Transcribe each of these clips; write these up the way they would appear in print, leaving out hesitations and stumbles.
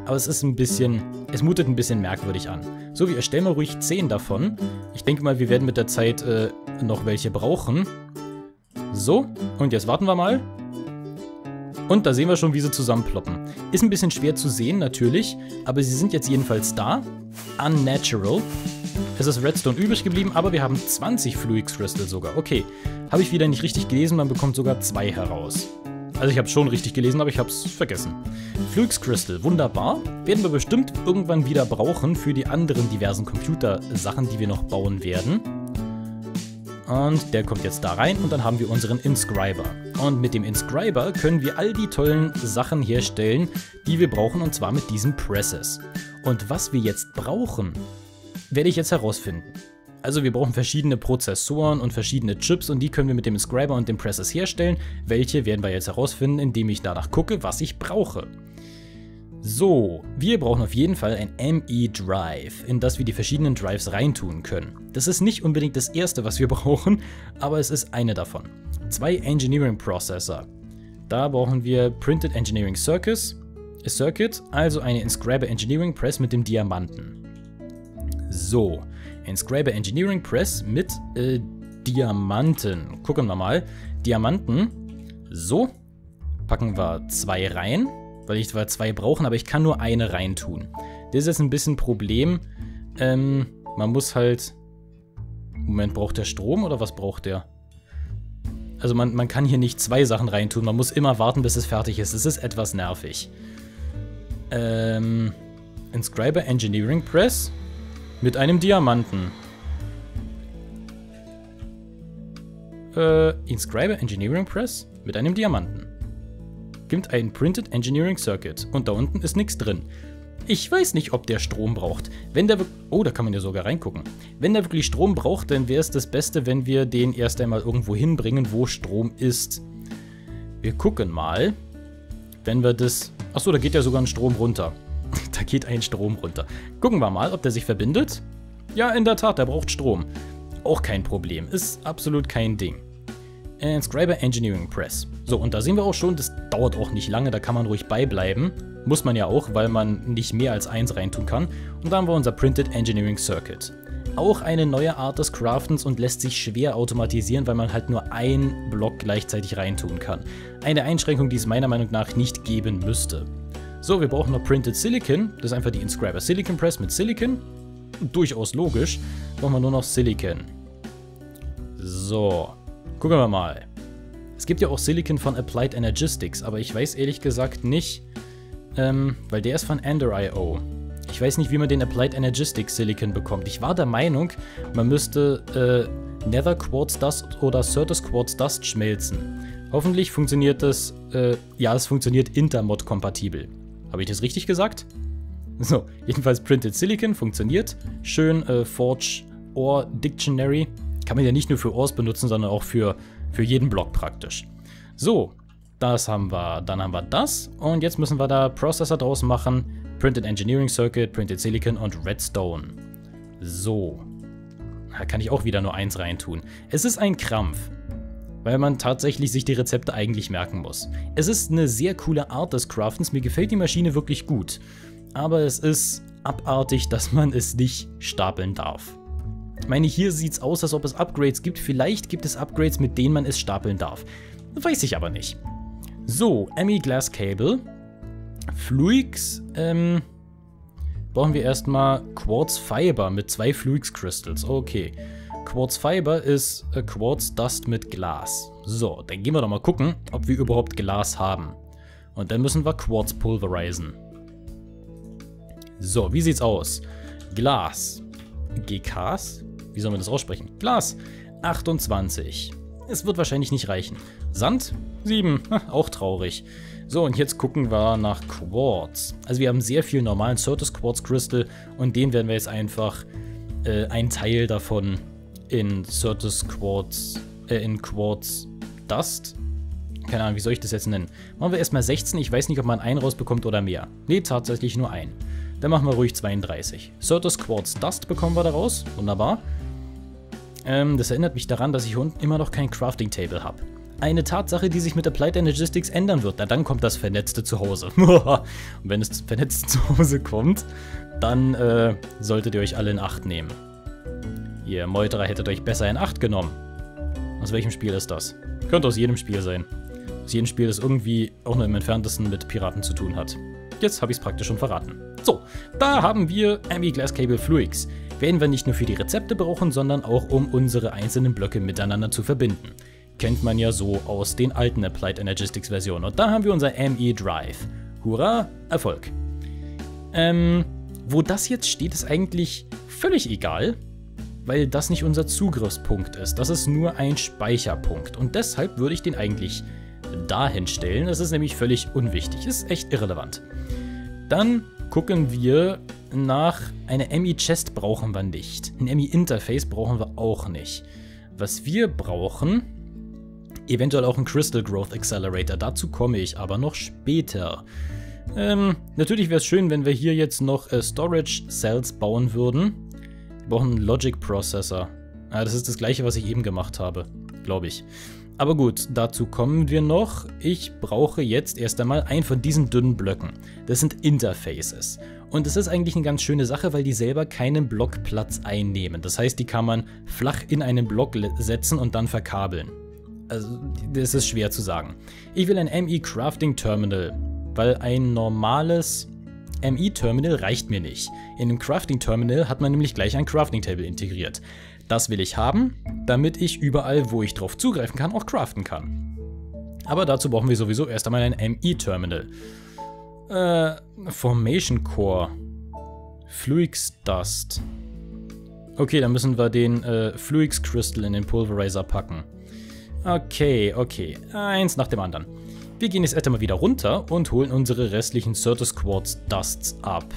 aber es mutet ein bisschen merkwürdig an. So, wir erstellen mal ruhig 10 davon. Ich denke mal, wir werden mit der Zeit noch welche brauchen. So, und jetzt warten wir mal. Und da sehen wir schon, wie sie zusammenploppen. Ist ein bisschen schwer zu sehen, natürlich, aber sie sind jetzt jedenfalls da. Unnatural. Es ist Redstone übrig geblieben, aber wir haben 20 Fluix Crystal sogar. Okay, habe ich wieder nicht richtig gelesen, man bekommt sogar 2 heraus. Also ich habe es schon richtig gelesen, aber ich habe es vergessen. Fluix Crystal, wunderbar. Werden wir bestimmt irgendwann wieder brauchen für die anderen diversen Computersachen, die wir noch bauen werden. Und der kommt jetzt da rein und dann haben wir unseren Inscriber. Und mit dem Inscriber können wir all die tollen Sachen herstellen, die wir brauchen, und zwar mit diesen Presses. Und was wir jetzt brauchen, werde ich jetzt herausfinden. Also wir brauchen verschiedene Prozessoren und verschiedene Chips und die können wir mit dem Inscriber und den Presses herstellen. Welche werden wir jetzt herausfinden, indem ich danach gucke, was ich brauche. So, wir brauchen auf jeden Fall ein ME-Drive, in das wir die verschiedenen Drives reintun können. Das ist nicht unbedingt das erste, was wir brauchen, aber es ist eine davon. 2 Engineering Processor. Da brauchen wir Printed Engineering Circuit, also eine Inscriber Engineering Press mit dem Diamanten. So, Inscriber Engineering Press mit Diamanten. Gucken wir mal. Diamanten. So, packen wir 2 rein. Weil ich zwar 2 brauchen, aber ich kann nur eine reintun. Das ist jetzt ein bisschen ein Problem. Man muss halt... Moment, braucht der Strom oder was braucht der? Also man kann hier nicht 2 Sachen reintun. Man muss immer warten, bis es fertig ist. Es ist etwas nervig. Inscriber Engineering Press mit einem Diamanten. Inscriber Engineering Press mit einem Diamanten. Gibt ein Printed Engineering Circuit und da unten ist nichts drin. Ich weiß nicht, ob der Strom braucht. Wenn der... Oh, da kann man ja sogar reingucken. Wenn der wirklich Strom braucht, dann wäre es das Beste, wenn wir den erst einmal irgendwo hinbringen, wo Strom ist. Wir gucken mal. Wenn wir das... Achso, da geht ja sogar ein Strom runter. Da geht ein Strom runter. Gucken wir mal, ob der sich verbindet. Ja, in der Tat, der braucht Strom. Auch kein Problem. Ist absolut kein Ding. Inscriber Engineering Press. So, und da sehen wir auch schon, das dauert auch nicht lange, da kann man ruhig beibleiben. Muss man ja auch, weil man nicht mehr als 1 reintun kann. Und da haben wir unser Printed Engineering Circuit. Auch eine neue Art des Craftens und lässt sich schwer automatisieren, weil man halt nur einen Block gleichzeitig reintun kann. Eine Einschränkung, die es meiner Meinung nach nicht geben müsste. So, wir brauchen noch Printed Silicon. Das ist einfach die Inscriber Silicon Press mit Silicon. Durchaus logisch. Brauchen wir nur noch Silicon. So. Gucken wir mal. Es gibt ja auch Silicon von Applied Energistics, aber ich weiß ehrlich gesagt nicht, weil der ist von Ender.io. Ich weiß nicht, wie man den Applied Energistics Silicon bekommt. Ich war der Meinung, man müsste Nether Quartz Dust oder Certus Quartz Dust schmelzen. Hoffentlich funktioniert das, ja, es funktioniert Intermod-kompatibel. Habe ich das richtig gesagt? So, jedenfalls Printed Silicon funktioniert. Schön Forge Ore Dictionary. Kann man ja nicht nur für Ores benutzen, sondern auch für jeden Block praktisch. So, das haben wir. Dann haben wir das. Und jetzt müssen wir da Prozessor draus machen. Printed Engineering Circuit, Printed Silicon und Redstone. So. Da kann ich auch wieder nur 1 reintun. Es ist ein Krampf, weil man tatsächlich sich die Rezepte eigentlich merken muss. Es ist eine sehr coole Art des Craftens. Mir gefällt die Maschine wirklich gut. Aber es ist abartig, dass man es nicht stapeln darf. Ich meine, hier sieht es aus, als ob es Upgrades gibt. Vielleicht gibt es Upgrades, mit denen man es stapeln darf. Weiß ich aber nicht. So, ME Glass Cable. Fluix, brauchen wir erstmal Quartz Fiber mit 2 Fluix Crystals. Okay. Quartz Fiber ist Quartz Dust mit Glas. So, dann gehen wir doch mal gucken, ob wir überhaupt Glas haben. Und dann müssen wir Quartz pulverisieren. So, wie sieht's aus? Glas. GKs? Wie sollen wir das aussprechen? Glas. 28. Es wird wahrscheinlich nicht reichen. Sand? 7. Auch traurig. So, und jetzt gucken wir nach Quartz. Also wir haben sehr viel normalen Certus Quartz Crystal und den werden wir jetzt einfach ein Teil davon in Certus Quartz, in Quartz Dust. Keine Ahnung, wie soll ich das jetzt nennen? Machen wir erstmal 16. Ich weiß nicht, ob man einen rausbekommt oder mehr. Ne, tatsächlich nur einen. Dann machen wir ruhig 32. Certus Quartz Dust bekommen wir daraus. Wunderbar. Das erinnert mich daran, dass ich hier unten immer noch kein Crafting Table habe. eine Tatsache, die sich mit Applied Energistics ändern wird. Na, dann kommt das vernetzte Zuhause. Und wenn es vernetzte Zuhause kommt, dann solltet ihr euch alle in Acht nehmen. Ihr Meuterer hättet euch besser in Acht genommen. Aus welchem Spiel ist das? Könnte aus jedem Spiel sein. Aus jedem Spiel, das irgendwie auch nur im Entferntesten mit Piraten zu tun hat. Jetzt habe ich es praktisch schon verraten. So, da haben wir Ambi Glass Cable Fluix. Werden wir nicht nur für die Rezepte brauchen, sondern auch um unsere einzelnen Blöcke miteinander zu verbinden. Kennt man ja so aus den alten Applied Energistics Versionen. Und da haben wir unser ME Drive. Hurra, Erfolg. Wo das jetzt steht, ist eigentlich völlig egal, weil das nicht unser Zugriffspunkt ist. Das ist nur ein Speicherpunkt. Und deshalb würde ich den eigentlich dahin stellen. Das ist nämlich völlig unwichtig. Ist echt irrelevant. Dann gucken wir nach einer ME-Chest brauchen wir nicht. Ein ME-Interface brauchen wir auch nicht. Was wir brauchen, eventuell auch ein Crystal Growth Accelerator. Dazu komme ich aber noch später. Natürlich wäre es schön, wenn wir hier jetzt noch Storage Cells bauen würden. Wir brauchen einen Logic Processor. Das ist das gleiche, was ich eben gemacht habe, glaube ich. Aber gut, dazu kommen wir noch. Ich brauche jetzt erst einmal einen von diesen dünnen Blöcken. Das sind Interfaces. Und das ist eigentlich eine ganz schöne Sache, weil die selber keinen Blockplatz einnehmen. Das heißt, die kann man flach in einen Block setzen und dann verkabeln. Also, das ist schwer zu sagen. Ich will ein ME Crafting Terminal, weil ein normales ME Terminal reicht mir nicht. In einem Crafting Terminal hat man nämlich gleich ein Crafting Table integriert. Das will ich haben, damit ich überall, wo ich drauf zugreifen kann, auch craften kann. Aber dazu brauchen wir sowieso erst einmal ein ME-Terminal. Formation Core. Fluix Dust. Okay, dann müssen wir den Fluix Crystal in den Pulverizer packen. Okay. Eins nach dem anderen. Wir gehen jetzt erst einmal wieder runter und holen unsere restlichen Certus Quartz Dusts ab.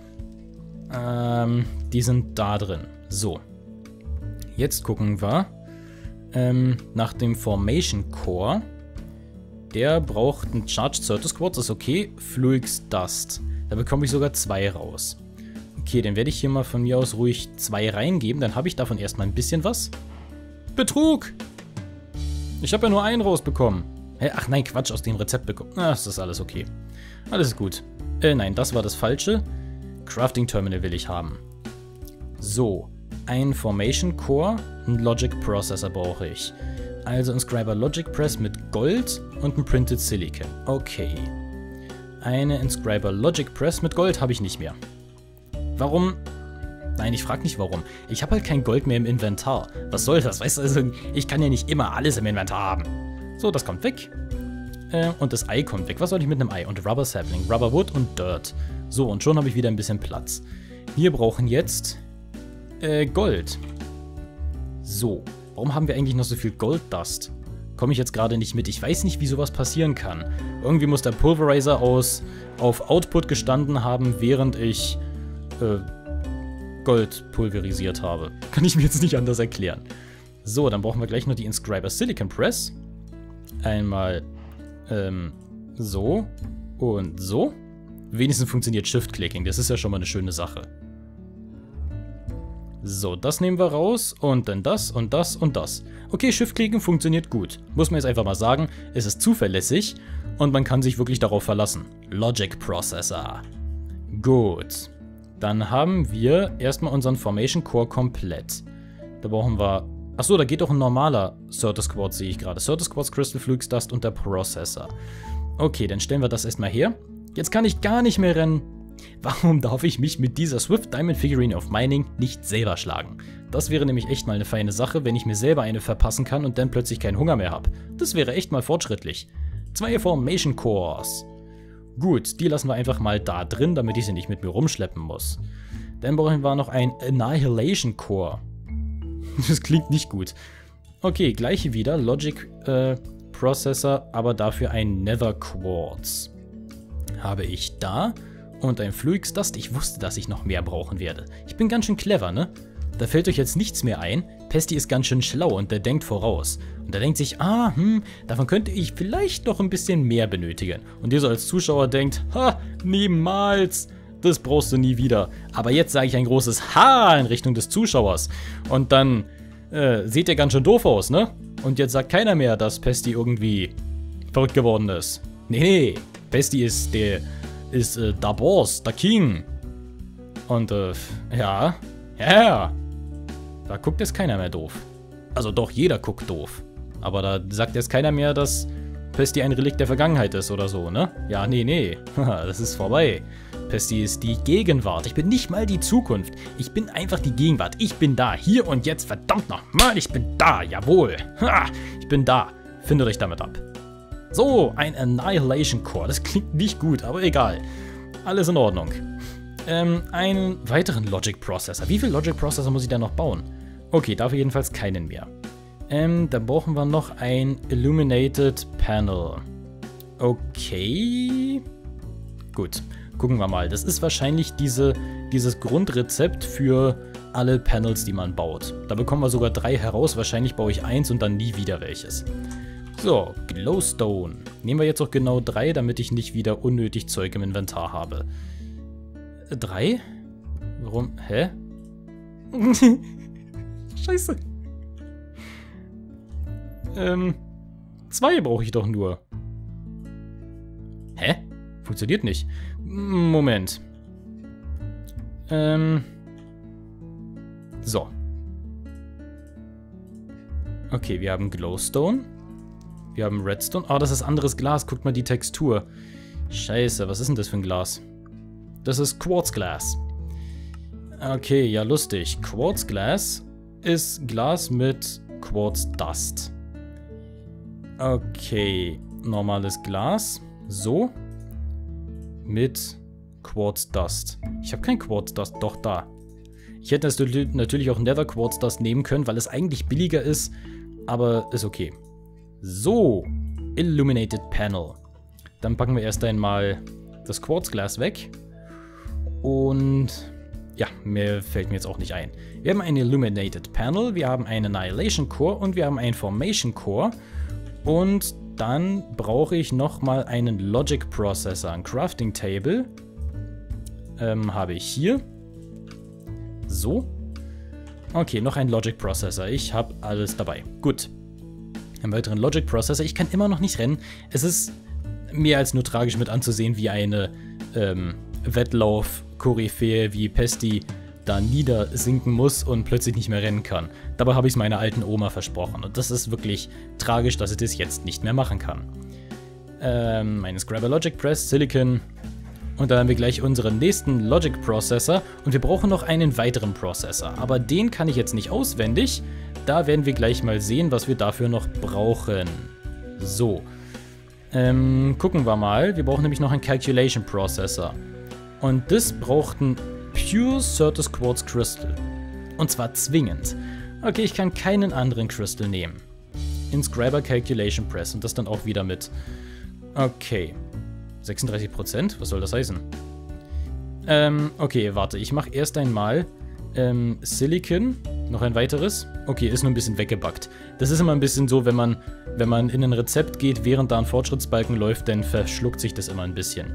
Die sind da drin. So. Jetzt gucken wir nach dem Formation Core. Der braucht einen Charged Certus Quartz, ist okay. Fluix Dust. Da bekomme ich sogar 2 raus. Okay, dann werde ich hier mal von mir aus ruhig 2 reingeben. Dann habe ich davon erstmal ein bisschen was. Betrug! Ich habe ja nur einen rausbekommen. Ach nein, Quatsch, aus dem Rezept bekommen. Ach, das ist alles okay. Alles ist gut. Nein, das war das Falsche. Crafting Terminal will ich haben. So. Ein Formation Core, ein Logic Processor brauche ich. Also ein Inscriber Logic Press mit Gold und ein Printed Silicon. Okay. Eine Inscriber Logic Press mit Gold habe ich nicht mehr. Warum? Nein, ich frage nicht warum. Ich habe halt kein Gold mehr im Inventar. Was soll das? Weißt du, also ich kann ja nicht immer alles im Inventar haben. So, das kommt weg. Und das Ei kommt weg. Was soll ich mit einem Ei? Und Rubber Sapling, Rubber Wood und Dirt. So, und schon habe ich wieder ein bisschen Platz. Wir brauchen jetzt Gold. So, warum haben wir eigentlich noch so viel Gold Dust? Komme ich jetzt gerade nicht mit. Ich weiß nicht, wie sowas passieren kann. Irgendwie muss der Pulverizer auf Output gestanden haben, während ich Gold pulverisiert habe. Kann ich mir jetzt nicht anders erklären. So, dann brauchen wir gleich noch die Inscriber Silicon Press. Einmal so und so. Wenigstens funktioniert Shift-Clicking. Das ist ja schon mal eine schöne Sache. So, das nehmen wir raus und dann das und das und das. Okay, Shift-Klicken funktioniert gut. Muss man jetzt einfach mal sagen, es ist zuverlässig und man kann sich wirklich darauf verlassen. Logic Processor. Gut. Dann haben wir erstmal unseren Formation Core komplett. Da brauchen wir... Achso, da geht doch ein normaler Certus Quartz, sehe ich gerade. Certus Quartz, Crystal Fluix Dust und der Processor. Okay, dann stellen wir das erstmal her. Jetzt kann ich gar nicht mehr rennen. Warum darf ich mich mit dieser Swift Diamond Figurine of Mining nicht selber schlagen? Das wäre nämlich echt mal eine feine Sache, wenn ich mir selber eine verpassen kann und dann plötzlich keinen Hunger mehr habe. Das wäre echt mal fortschrittlich. 2 Formation Cores. Gut, die lassen wir einfach mal da drin, damit ich sie nicht mit mir rumschleppen muss. Dann brauchen wir noch ein Annihilation Core. Das klingt nicht gut. Okay, gleiche wieder. Logic Processor, aber dafür ein Nether Quartz. Habe ich da. Und ein Fluix Dust. Ich wusste, dass ich noch mehr brauchen werde. Ich bin ganz schön clever, ne? Da fällt euch jetzt nichts mehr ein. Pesti ist ganz schön schlau und der denkt voraus. Und der denkt sich, davon könnte ich vielleicht noch ein bisschen mehr benötigen. Und ihr so als Zuschauer denkt, niemals. Das brauchst du nie wieder. Aber jetzt sage ich ein großes Ha in Richtung des Zuschauers. Und dann seht ihr ganz schön doof aus, ne? Und jetzt sagt keiner mehr, dass Pesty irgendwie verrückt geworden ist. Nee, Pesty ist der Boss, der King. Und, ja. Da guckt jetzt keiner mehr doof. Also doch, jeder guckt doof. Aber da sagt jetzt keiner mehr, dass Pesty ein Relikt der Vergangenheit ist oder so, ne? Ja, nee. Das ist vorbei. Pesty ist die Gegenwart. Ich bin nicht mal die Zukunft. Ich bin einfach die Gegenwart. Ich bin da. Hier und jetzt. Verdammt nochmal. Ich bin da. Jawohl. Ich bin da. Findet euch damit ab. So, ein Annihilation Core. Das klingt nicht gut, aber egal. Alles in Ordnung. Einen weiteren Logic Processor. Wie viele Logic Processor muss ich da noch bauen? Okay, dafür jedenfalls keinen mehr. Dann brauchen wir noch ein Illuminated Panel. Okay. Gut, gucken wir mal. Das ist wahrscheinlich dieses Grundrezept für alle Panels, die man baut. Da bekommen wir sogar 3 heraus. Wahrscheinlich baue ich 1 und dann nie wieder welches. So, Glowstone. Nehmen wir jetzt auch genau 3, damit ich nicht wieder unnötig Zeug im Inventar habe. 3? Warum? Hä? Scheiße. 2 brauche ich doch nur. Hä? Funktioniert nicht. Moment. So. Okay, wir haben Glowstone. Wir haben Redstone. Oh, das ist anderes Glas. Guckt mal die Textur. Scheiße, was ist denn das für ein Glas? Das ist Quartzglas. Okay, ja lustig. Quartzglas ist Glas mit Quartzdust. Okay, normales Glas. So. Mit Quartzdust. Ich habe kein Quartzdust. Doch, da. Ich hätte natürlich auch Nether Quartzdust nehmen können, weil es eigentlich billiger ist. Aber ist okay. So. Illuminated Panel. Dann packen wir erst einmal das Quartzglas weg. Und ja, mehr fällt mir jetzt auch nicht ein. Wir haben ein Illuminated Panel, wir haben einen Annihilation Core und wir haben einen Formation Core. Und dann brauche ich nochmal einen Logic Processor, ein Crafting Table. Habe ich hier. So. Okay, noch ein Logic Processor. Ich habe alles dabei. Gut. Einen weiteren Logic Processor. Ich kann immer noch nicht rennen. Es ist mehr als nur tragisch mit anzusehen, wie eine Wettlauf-Koryphäe wie Pesty da niedersinken muss und plötzlich nicht mehr rennen kann. Dabei habe ich es meiner alten Oma versprochen. Und das ist wirklich tragisch, dass ich das jetzt nicht mehr machen kann. Meine Scrabble Logic Press, Silicon. Und dann haben wir gleich unseren nächsten Logic Processor. Und wir brauchen noch einen weiteren Processor. Aber den kann ich jetzt nicht auswendig. Da werden wir gleich mal sehen, was wir dafür noch brauchen. So. Gucken wir mal. Wir brauchen nämlich noch einen Calculation Processor. Und das braucht ein Pure Certus Quartz Crystal. Und zwar zwingend. Okay, ich kann keinen anderen Crystal nehmen. Inscriber Calculation Press. Und das dann auch wieder mit. Okay. 36%? Was soll das heißen? Okay, warte. Ich mache erst einmal Silicon. Noch ein weiteres. Okay, ist nur ein bisschen weggebackt. Das ist immer ein bisschen so, wenn man in ein Rezept geht, während da ein Fortschrittsbalken läuft, dann verschluckt sich das immer ein bisschen.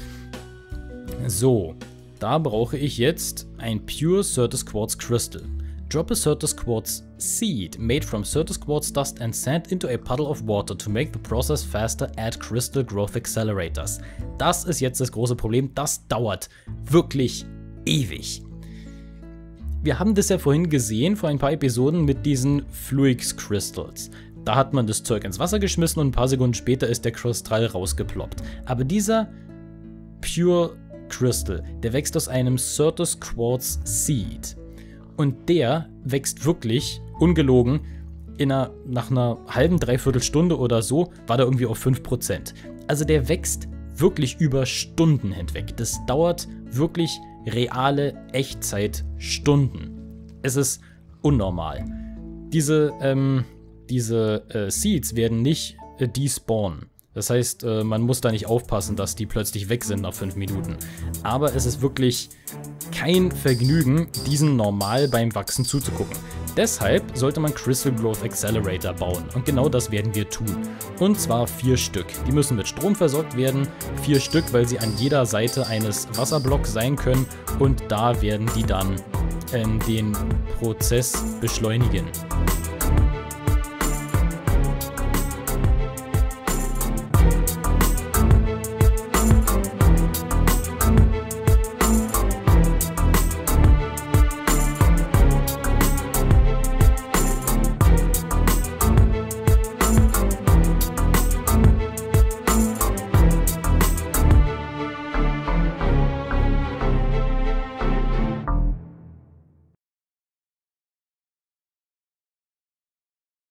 So, da brauche ich jetzt ein Pure Certus Quartz Crystal. Drop a Certus Quartz seed made from Certus Quartz dust and sand into a puddle of water to make the process faster. Add Crystal Growth Accelerators. Das ist jetzt das große Problem. Das dauert wirklich ewig. Wir haben das ja vorhin gesehen, vor ein paar Episoden, mit diesen Fluix Crystals. Da hat man das Zeug ins Wasser geschmissen und ein paar Sekunden später ist der Kristall rausgeploppt. Aber dieser Pure Crystal, der wächst aus einem Certus Quartz Seed. Und der wächst wirklich, ungelogen, nach einer halben, dreiviertel Stunde oder so, war der irgendwie auf 5%. Also der wächst wirklich über Stunden hinweg. Das dauert wirklich reale Echtzeit-Stunden. Es ist unnormal. Diese Seeds werden nicht despawnen. Das heißt, man muss da nicht aufpassen, dass die plötzlich weg sind nach 5 Minuten. Aber es ist wirklich kein Vergnügen, diesen normal beim Wachsen zuzugucken. Deshalb sollte man Crystal Growth Accelerator bauen. Und genau das werden wir tun. Und zwar 4 Stück. Die müssen mit Strom versorgt werden. 4 Stück, weil sie an jeder Seite eines Wasserblocks sein können. Und da werden die dann den Prozess beschleunigen.